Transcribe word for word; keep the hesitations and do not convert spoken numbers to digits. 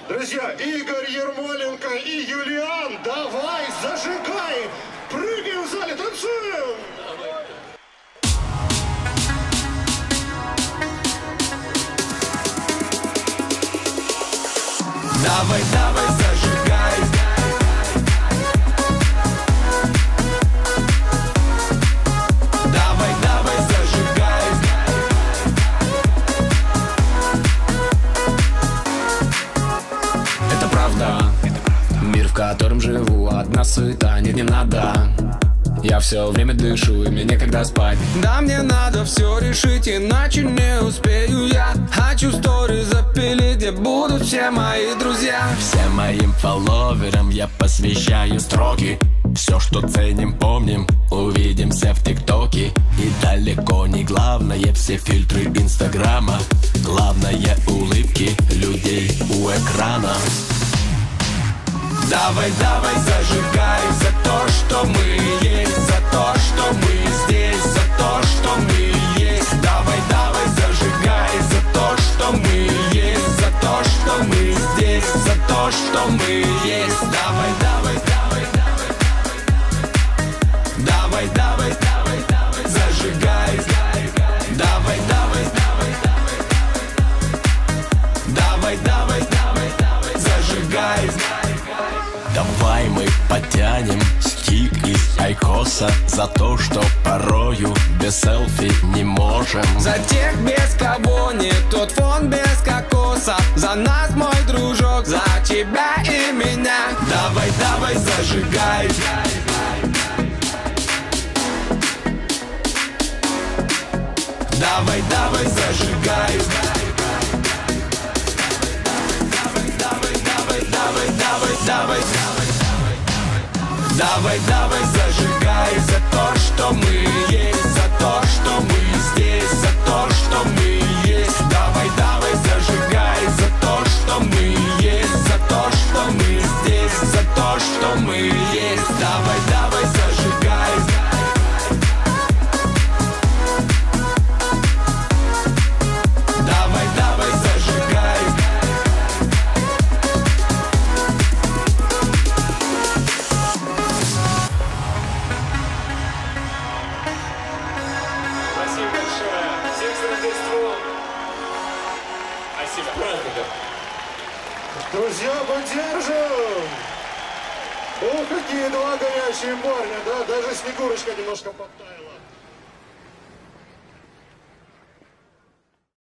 Друзья, Игорь Ермоленко и Юлиан, давай, зажигай! Прыгаем в зале, танцуем! Давай, давай, зажигай! Давай, давай, зажигай! Это правда, мир, в котором живу, одна суета, нет, не надо. Я все время дышу, и мне некогда спать. Да, мне надо все решить, иначе не успею я. Хочу стори запилить, где будут все мои друзья. Всем моим фолловерам я посвящаю строки. Все, что ценим, помним, увидимся в ТикТоке. И далеко не главное все фильтры Инстаграма. Главное улыбки людей у экрана. Давай, давай, зажигай за то, что мы есть, за то, что мы здесь, за то, что мы есть. Давай, давай, зажигай за то, что мы есть, за то, что мы здесь, за то, что мы есть. Давай, давай, давай, давай, давай, давай, давай, давай, зажигай. Давай, давай, давай, давай, давай, давай, давай, зажигай. Давай мы потянем стик из айкоса за то, что порою без селфи не можем. За тех, без кого нет тот фон без кокоса. За нас, мой дружок, за тебя и меня. Давай, давай, зажигай. Давай, давай, зажигай. Давай, давай, давай, давай, давай, зажигай за то, что мы есть, за то, что мы здесь, за то, что мы есть. Давай, давай, зажигай за то, что мы есть, за то, что мы здесь, за то, что мы есть. Давай, давай, зажигай. Давай, давай, зажигай. Спасибо большое. Всех с Рождеством. Спасибо. Праздников. Друзья, поддержим! Ох, какие два горячие парня, да? Даже Снегурочка немножко подтаяла.